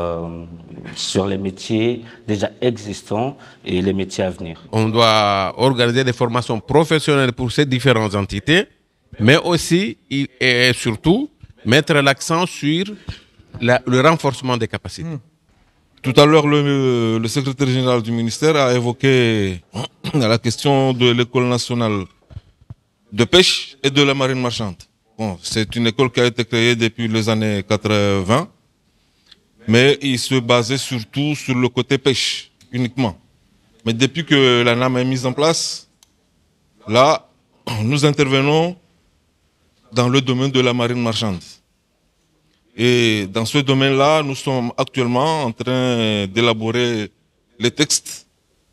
les métiers déjà existants et les métiers à venir. On doit organiser des formations professionnelles pour ces différentes entités, mais aussi et surtout mettre l'accent sur le renforcement des capacités. Tout à l'heure, le secrétaire général du ministère a évoqué la question de l'école nationale de pêche et de la marine marchande. Bon, c'est une école qui a été créée depuis les années 80, mais il se basait surtout sur le côté pêche uniquement. Mais depuis que la NAM est mise en place, là, nous intervenons dans le domaine de la marine marchande. Et dans ce domaine-là, nous sommes actuellement en train d'élaborer les textes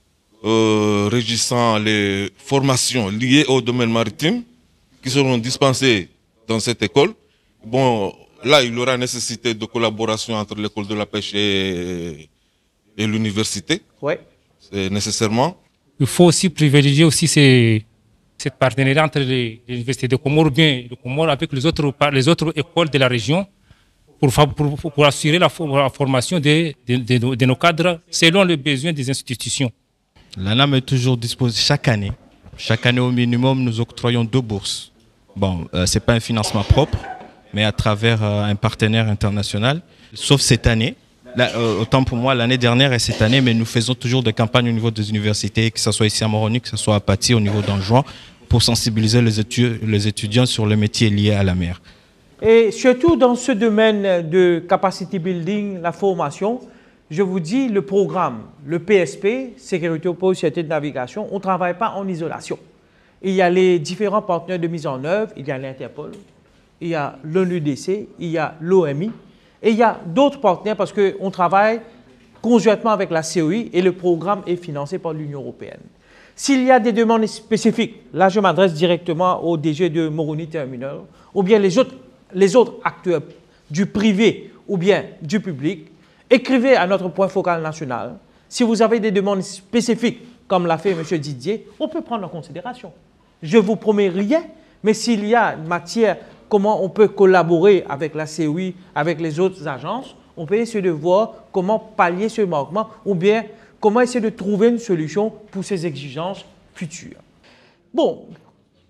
régissant les formations liées au domaine maritime qui seront dispensées dans cette école. Bon, là, il y aura nécessité de collaboration entre l'école de la pêche et l'université. Oui. C'est nécessairement. Il faut aussi privilégier aussi cette partenariat entre l'université de Comores, bien de Comores avec les autres écoles de la région pour assurer la formation de nos cadres selon les besoins des institutions. La NAM est toujours disposée chaque année au minimum, nous octroyons 2 bourses. Bon, ce n'est pas un financement propre, mais à travers un partenaire international. Sauf cette année, là, autant pour moi l'année dernière et cette année, mais nous faisons toujours des campagnes au niveau des universités, que ce soit ici à Moroni, que ce soit à Paty, au niveau d'Anjouan, pour sensibiliser les étudiants sur les métiers liés à la mer. Et surtout dans ce domaine de capacity building, la formation, je vous dis, le programme, le PSP, Sécurité au port, Société de navigation, on ne travaille pas en isolation. Il y a les différents partenaires de mise en œuvre, il y a l'Interpol, il y a l'ONUDC, il y a l'OMI, et il y a d'autres partenaires parce qu'on travaille conjointement avec la COI et le programme est financé par l'Union européenne. S'il y a des demandes spécifiques, là je m'adresse directement au DG de Moroni Terminal, ou bien les autres acteurs du privé ou bien du public, écrivez à notre point focal national. Si vous avez des demandes spécifiques, comme l'a fait M. Didier, on peut prendre en considération. Je ne vous promets rien, mais s'il y a une matière, comment on peut collaborer avec la COI, avec les autres agences, on peut essayer de voir comment pallier ce manquement ou bien comment essayer de trouver une solution pour ces exigences futures. Bon,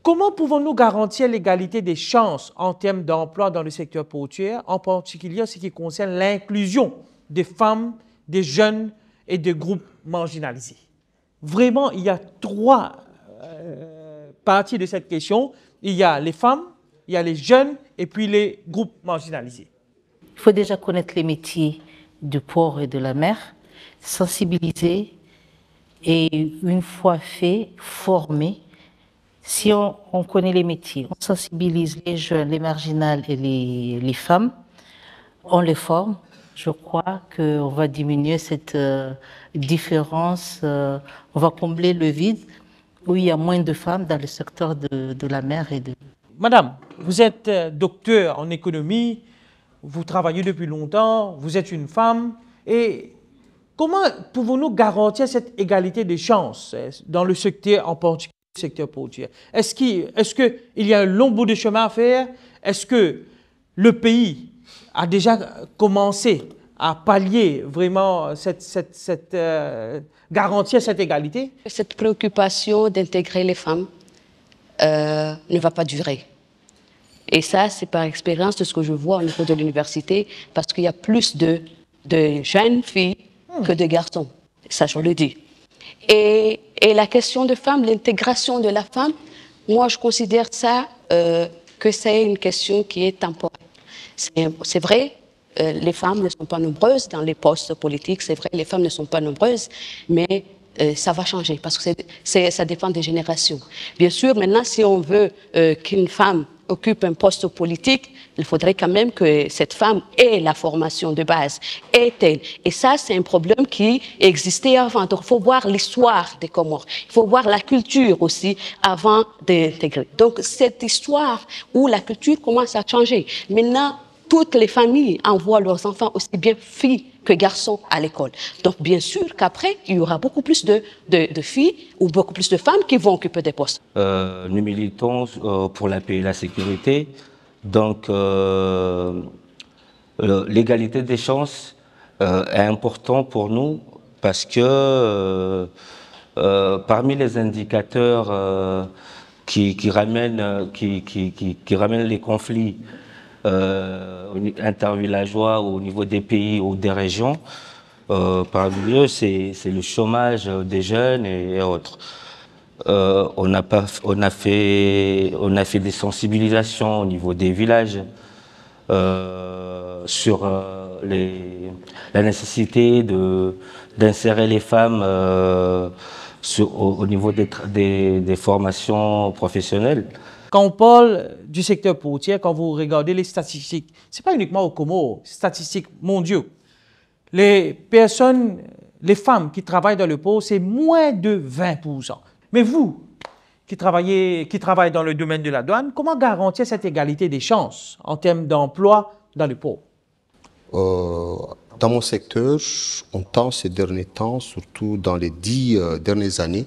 Comment pouvons-nous garantir l'égalité des chances en termes d'emploi dans le secteur portuaire, en particulier en ce qui concerne l'inclusion des femmes, des jeunes et des groupes marginalisés? Vraiment, il y a trois parties de cette question. Il y a les femmes, il y a les jeunes et puis les groupes marginalisés. Il faut déjà connaître les métiers du port et de la mer, sensibiliser et une fois fait, former. Si on connaît les métiers, on sensibilise les jeunes, les marginales et les femmes, on les forme, je crois qu'on va diminuer cette différence, on va combler le vide où il y a moins de femmes dans le secteur de la mer et de... Madame, vous êtes docteur en économie, vous travaillez depuis longtemps, vous êtes une femme, et comment pouvons-nous garantir cette égalité des chances dans le secteur, en particulier le secteur portuaire? Est-ce qu'il y a un long bout de chemin à faire? Est-ce que le pays a déjà commencé à pallier vraiment garantir cette égalité? Cette préoccupation d'intégrer les femmes ne va pas durer. Et ça, c'est par expérience de ce que je vois au niveau de l'université, parce qu'il y a plus de jeunes filles que de garçons. Ça, je le dis. Et la question de femme, l'intégration de la femme, moi, je considère ça que c'est une question qui est temporaire. C'est vrai, les femmes ne sont pas nombreuses dans les postes politiques, c'est vrai, les femmes ne sont pas nombreuses, mais ça va changer parce que ça dépend des générations. Bien sûr, maintenant, si on veut qu'une femme occupe un poste politique, il faudrait quand même que cette femme ait la formation de base, ait-elle. Et ça, c'est un problème qui existait avant. Donc, il faut voir l'histoire des Comores. Il faut voir la culture aussi avant d'intégrer. Donc, cette histoire où la culture commence à changer. Maintenant, toutes les familles envoient leurs enfants, aussi bien filles que garçons, à l'école. Donc, bien sûr qu'après, il y aura beaucoup plus de filles ou beaucoup plus de femmes qui vont occuper des postes. Nous militons pour la paix et la sécurité. Donc, l'égalité des chances est important pour nous parce que parmi les indicateurs qui ramènent les conflits intervillageois au niveau des pays ou des régions, parmi eux, c'est le chômage des jeunes et autres. On a fait des sensibilisations au niveau des villages sur la nécessité d'insérer les femmes au niveau des formations professionnelles. Quand on parle du secteur portuaire, quand vous regardez les statistiques, ce n'est pas uniquement aux Comores, statistiques mondiaux. Les femmes qui travaillent dans le port, c'est moins de 20%. Mais vous, qui travaillez dans le domaine de la douane, comment garantir cette égalité des chances en termes d'emploi dans le port? Dans mon secteur, on tend ces derniers temps, surtout dans les 10 dernières années,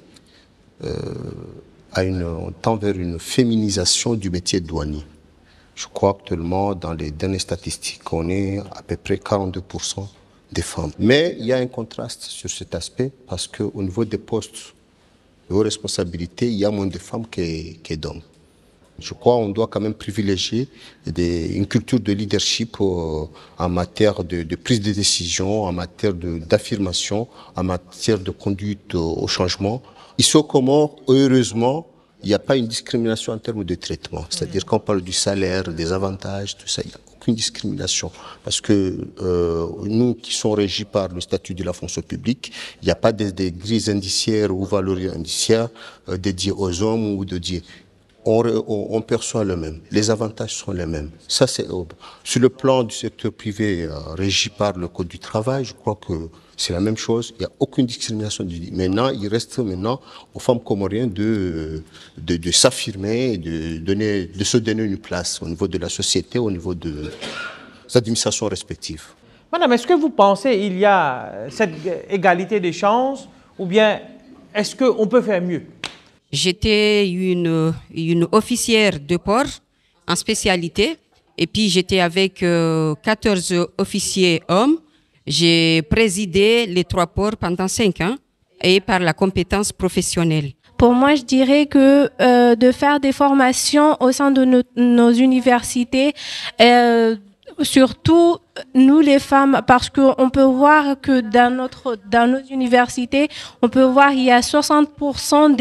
on tend vers une féminisation du métier de douanier. Je crois actuellement, dans les dernières statistiques, on est à peu près 42% des femmes. Mais il y a un contraste sur cet aspect parce qu'au niveau des postes de haute responsabilité, il y a moins de femmes que d'hommes. Je crois qu'on doit quand même privilégier une culture de leadership en matière de prise de décision, en matière d'affirmation, en matière de conduite au changement. Ici au Comores, heureusement, il n'y a pas une discrimination en termes de traitement. C'est-à-dire qu'on parle du salaire, des avantages, tout ça, il n'y a aucune discrimination. Parce que nous qui sommes régis par le statut de la fonction publique, il n'y a pas des grilles indiciaires ou valeurs indiciaires dédiées aux hommes ou dédiées. On perçoit le même. Les avantages sont les mêmes. Ça, c'est sur le plan du secteur privé régi par le Code du travail, je crois que c'est la même chose. Il n'y a aucune discrimination. Maintenant, il reste aux femmes comoriennes de s'affirmer, de se donner une place au niveau de la société, au niveau des administrations respectives. Madame, est-ce que vous pensez qu'il y a cette égalité des chances ou bien est-ce qu'on peut faire mieux? J'étais une officière de port en spécialité et puis j'étais avec 14 officiers hommes. J'ai présidé les 3 ports pendant 5 ans et par la compétence professionnelle. Pour moi, je dirais que de faire des formations au sein de nos universités, surtout nous les femmes, parce qu'on peut voir que dans nos universités, on peut voir il y a 60%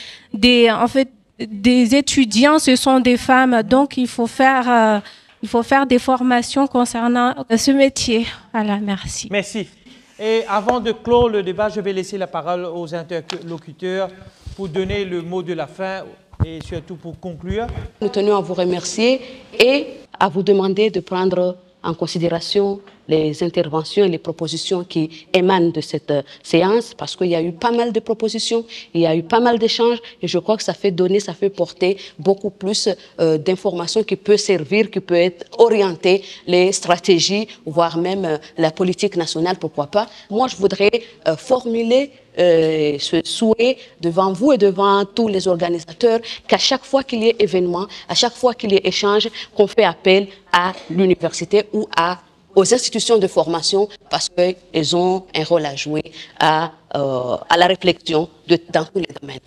des étudiants, ce sont des femmes. Donc, il faut faire des formations concernant ce métier. Voilà, merci. Merci. Et avant de clore le débat, je vais laisser la parole aux interlocuteurs pour donner le mot de la fin et surtout pour conclure. Nous tenons à vous remercier et à vous demander de prendre en considération les interventions et les propositions qui émanent de cette séance, parce qu'il y a eu pas mal de propositions, il y a eu pas mal d'échanges, et je crois que ça fait porter beaucoup plus d'informations qui peut servir, qui peut être orienter les stratégies, voire même la politique nationale, pourquoi pas. Moi, je voudrais formuler ce souhait devant vous et devant tous les organisateurs, qu'à chaque fois qu'il y ait événement, à chaque fois qu'il y ait échange, qu'on fait appel à l'université ou aux institutions de formation, parce qu'elles ont un rôle à jouer à la réflexion dans tous les domaines.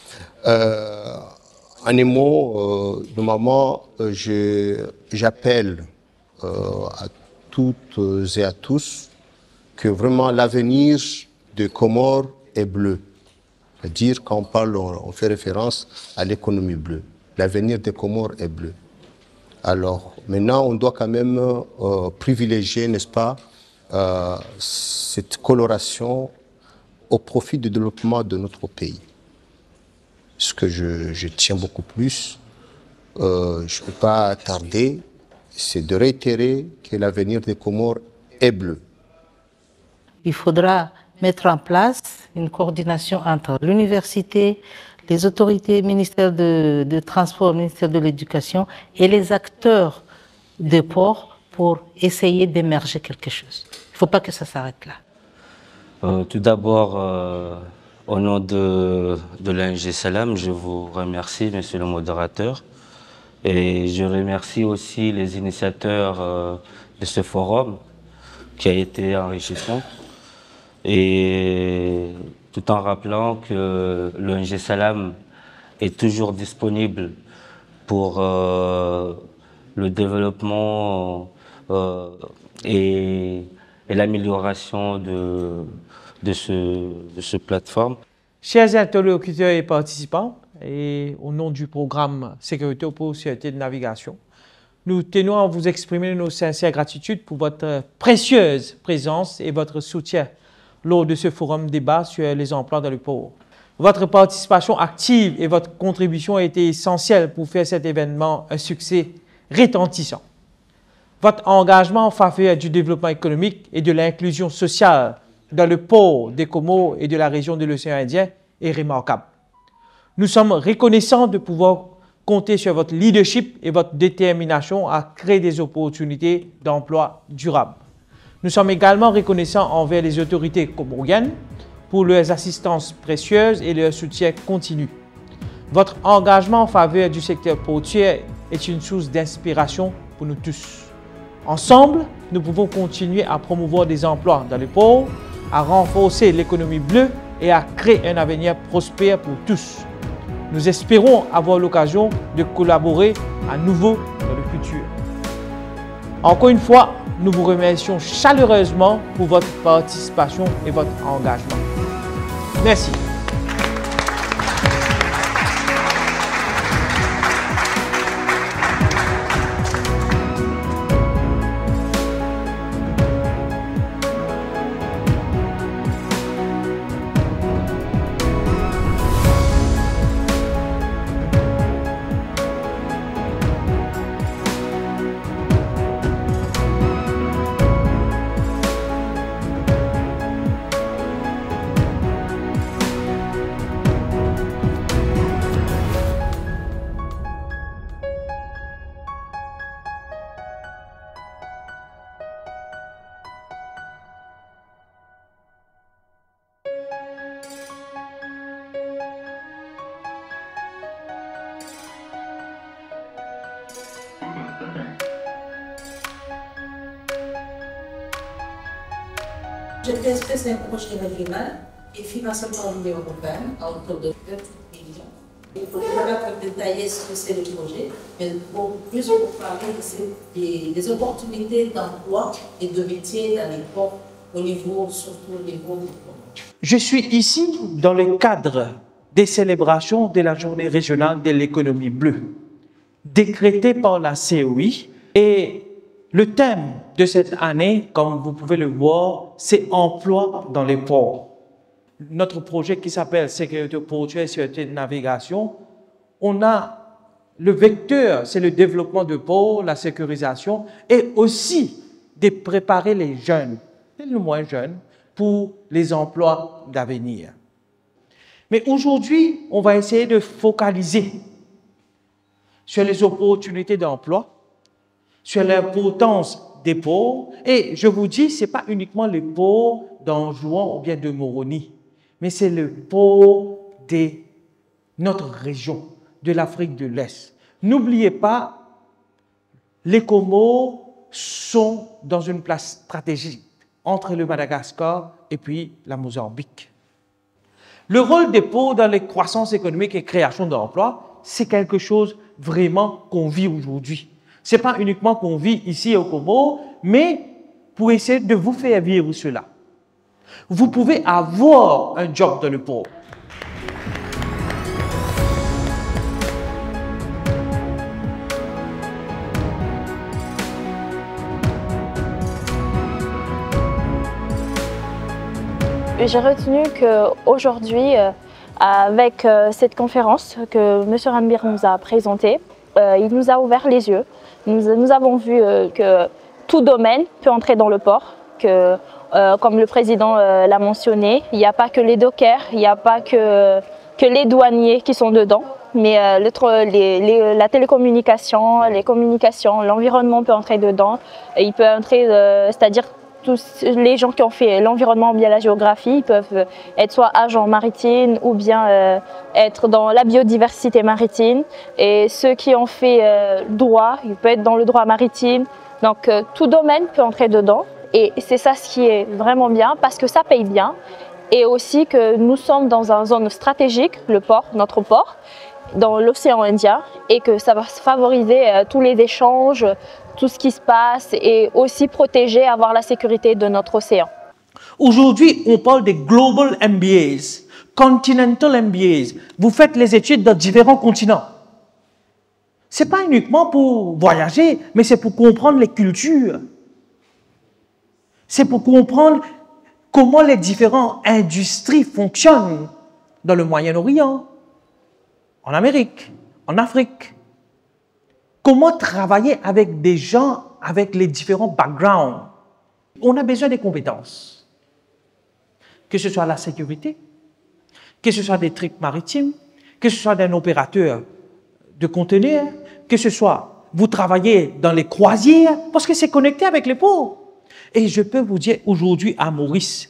En un mot, normalement, j'appelle à toutes et à tous que vraiment l'avenir de Comores est bleu. C'est-à-dire, quand on parle, on fait référence à l'économie bleue. L'avenir des Comores est bleu. Alors, maintenant, on doit quand même privilégier, n'est-ce pas, cette coloration au profit du développement de notre pays. Ce que je tiens beaucoup plus, je ne peux pas tarder, c'est de réitérer que l'avenir des Comores est bleu. Il faudra mettre en place une coordination entre l'université, les autorités, ministère de Transport, ministère de l'Éducation et les acteurs de port pour essayer d'émerger quelque chose. Il ne faut pas que ça s'arrête là. Tout d'abord, au nom de l'ONG Salam, je vous remercie, monsieur le modérateur, et je remercie aussi les initiateurs de ce forum qui a été enrichissant. Et tout en rappelant que l'ONG Salam est toujours disponible pour le développement et l'amélioration de ce plateforme. Chers interlocuteurs et participants, et au nom du programme Sécurité pour Sûreté de Navigation, nous tenons à vous exprimer nos sincères gratitudes pour votre précieuse présence et votre soutien lors de ce forum débat sur les emplois dans le port. Votre participation active et votre contribution a été essentielle pour faire cet événement un succès retentissant. Votre engagement en faveur du développement économique et de l'inclusion sociale dans le port des Comores et de la région de l'océan Indien est remarquable. Nous sommes reconnaissants de pouvoir compter sur votre leadership et votre détermination à créer des opportunités d'emploi durables. Nous sommes également reconnaissants envers les autorités comoriennes pour leurs assistances précieuses et leur soutien continu. Votre engagement en faveur du secteur portuaire est une source d'inspiration pour nous tous. Ensemble, nous pouvons continuer à promouvoir des emplois dans le port, à renforcer l'économie bleue et à créer un avenir prospère pour tous. Nous espérons avoir l'occasion de collaborer à nouveau dans le futur. Encore une fois, nous vous remercions chaleureusement pour votre participation et votre engagement. Merci. Je pense que c'est un projet régional et financé par l'Union européenne à hauteur de 4 millions. Il faudrait un peu détailler ce que c'est le projet, mais plus pour parler des opportunités d'emploi et de métiers dans les ports au niveau, surtout au niveau. Je suis ici dans le cadre des célébrations de la Journée régionale de l'économie bleue, décrétée par la COI. Et le thème de cette année, comme vous pouvez le voir, c'est emploi dans les ports. Notre projet qui s'appelle Sécurité portuaire et sécurité de navigation, on a le vecteur, c'est le développement de ports, la sécurisation, et aussi de préparer les jeunes, et les moins jeunes, pour les emplois d'avenir. Mais aujourd'hui, on va essayer de focaliser sur les opportunités d'emploi, sur l'importance des ports. Et je vous dis, ce n'est pas uniquement les ports d'Anjouan ou bien de Moroni, mais c'est le port de notre région, de l'Afrique de l'Est. N'oubliez pas, les Comores sont dans une place stratégique entre le Madagascar et puis la Mozambique. Le rôle des ports dans les croissances économiques et création d'emplois, c'est quelque chose vraiment qu'on vit aujourd'hui. Ce n'est pas uniquement qu'on vit ici au Comores, mais pour essayer de vous faire vivre cela. Vous pouvez avoir un job dans le port. J'ai retenu qu'aujourd'hui, avec cette conférence que M. Rambir nous a présentée, il nous a ouvert les yeux. Nous avons vu que tout domaine peut entrer dans le port, que comme le président l'a mentionné, il n'y a pas que les dockers, il n'y a pas que les douaniers qui sont dedans, mais la télécommunication, les communications, l'environnement peut entrer dedans. Il peut entrer, c'est-à-dire tous les gens qui ont fait l'environnement ou bien la géographie, ils peuvent être soit agents maritimes ou bien être dans la biodiversité maritime. Et ceux qui ont fait droit, ils peuvent être dans le droit maritime. Donc tout domaine peut entrer dedans. Et c'est ça ce qui est vraiment bien parce que ça paye bien. Et aussi que nous sommes dans une zone stratégique, le port, notre port, dans l'océan Indien, et que ça va favoriser tous les échanges, tout ce qui se passe, et aussi protéger, avoir la sécurité de notre océan. Aujourd'hui, on parle des Global MBAs, Continental MBAs. Vous faites les études dans différents continents. Ce n'est pas uniquement pour voyager, mais c'est pour comprendre les cultures. C'est pour comprendre comment les différentes industries fonctionnent dans le Moyen-Orient, en Amérique, en Afrique. Comment travailler avec des gens avec les différents backgrounds. On a besoin des compétences. Que ce soit la sécurité, que ce soit des trucs maritimes, que ce soit d'un opérateur de conteneurs, que ce soit vous travaillez dans les croisières, parce que c'est connecté avec les ports. Et je peux vous dire, aujourd'hui à Maurice,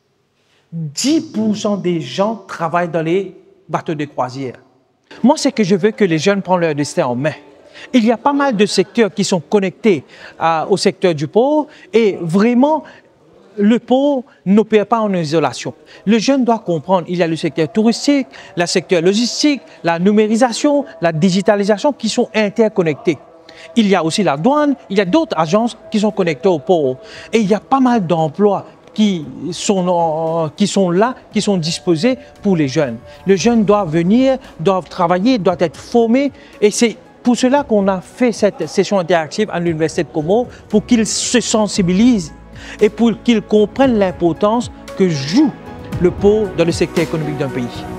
10% des gens travaillent dans les bateaux de croisière. Moi, c'est que je veux que les jeunes prennent leur destin en main. Il y a pas mal de secteurs qui sont connectés au secteur du port et vraiment, le port n'opère pas en isolation. Le jeune doit comprendre, il y a le secteur touristique, le secteur logistique, la numérisation, la digitalisation qui sont interconnectés. Il y a aussi la douane, il y a d'autres agences qui sont connectées au port. Et il y a pas mal d'emplois qui sont là, qui sont disposés pour les jeunes. Les jeunes doivent venir, doivent travailler, doivent être formés. Et c'est pour cela qu'on a fait cette session interactive à l'Université de Comores, pour qu'ils se sensibilisent et pour qu'ils comprennent l'importance que joue le port dans le secteur économique d'un pays.